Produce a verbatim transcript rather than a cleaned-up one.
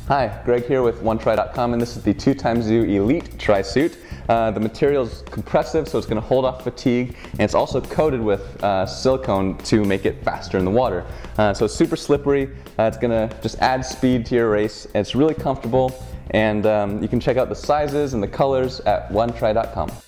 Hi, Greg here with One Tri dot com, and this is the two times U Elite Trisuit. Uh, the material is compressive, so it's going to hold off fatigue, and it's also coated with uh, silicone to make it faster in the water. Uh, so it's super slippery. Uh, it's going to just add speed to your race. It's really comfortable, and um, you can check out the sizes and the colors at One Tri dot com.